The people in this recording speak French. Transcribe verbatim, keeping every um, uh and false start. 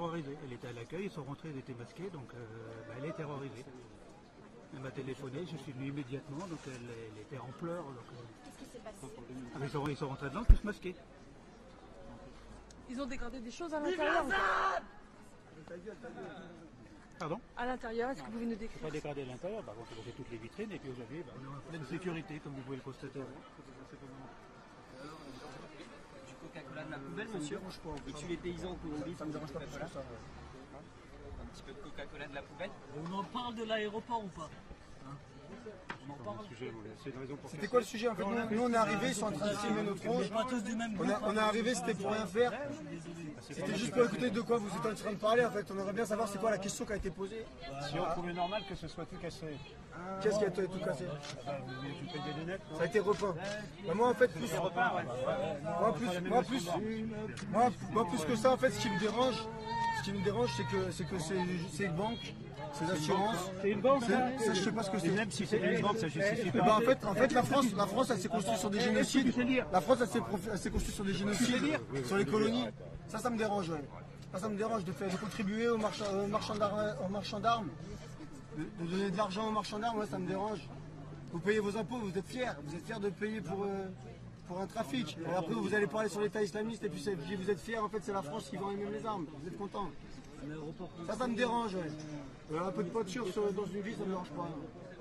terrorisée. Elle était à l'accueil, ils sont rentrés, ils étaient masqués, donc euh, bah, elle est terrorisée. Elle m'a téléphoné, je suis venu immédiatement, donc elle, elle était en pleurs. Qu'est-ce qui s'est passé? Ah, ils, sont, ils sont rentrés dedans tous masqués. Ils ont dégradé des choses à l'intérieur. Pardon? À l'intérieur, est-ce que vous pouvez nous Je décrire? pas dégradé à l'intérieur, bah, on fait toutes les vitrines et puis aujourd'hui bah, on est en pleine sécurité comme vous pouvez le constater. Du Coca-Cola de la poubelle, monsieur. Et tu les paysans en Colombie, ça me dérange pas plus que ça. Un petit peu de Coca-Cola de la poubelle. On en parle de l'aéroport ou pas? On en parle. C'était quoi le sujet en fait? Nous, nous, on est arrivés, ils sont en train de filmer notre tronche. Pas tous du même On, groupe. a- on est arrivé, c'était pour rien faire. C'était juste pour écouter de quoi vous êtes en train de parler en fait. On aimerait bien savoir c'est quoi la question qui a été posée. Si on trouvait normal que ce soit tout cassé, Qu'est-ce qui a tout tout cassé? tu payes des lunettes, non? Ça a été repeint. Mais moi en fait, plus, moi, plus, moi, plus, moi, moi, plus que ça en fait, ce qui me dérange, ce qui me dérange, c'est que c'est que c'est c'est une banque, c'est l'assurance. C'est une banque, ça, Ça, je sais pas ce que Et c'est. même si c'est une banque, ça justifie Eh ben, pas. en fait, en fait, la France, la France, elle s'est construite sur des génocides. La France, elle s'est profi- elle s'est construite sur des génocides, sur les colonies. Ça, ça me dérange, ouais. Ça, ça me dérange de faire, de contribuer aux marchands, aux marchands d'armes, aux marchands d'armes, de, de donner de l'argent aux marchands d'armes. Ouais, ça me dérange. Vous payez vos impôts, vous êtes fiers, vous êtes fiers de payer pour euh, pour un trafic. Et après, vous allez parler sur l'État islamiste et puis, c'est- puis vous êtes fiers. En fait, c'est la France qui vend même les armes. Vous êtes contents. Ça, ça me dérange, ouais. Euh, un peu de peinture sur- dans une ville, ça me dérange pas.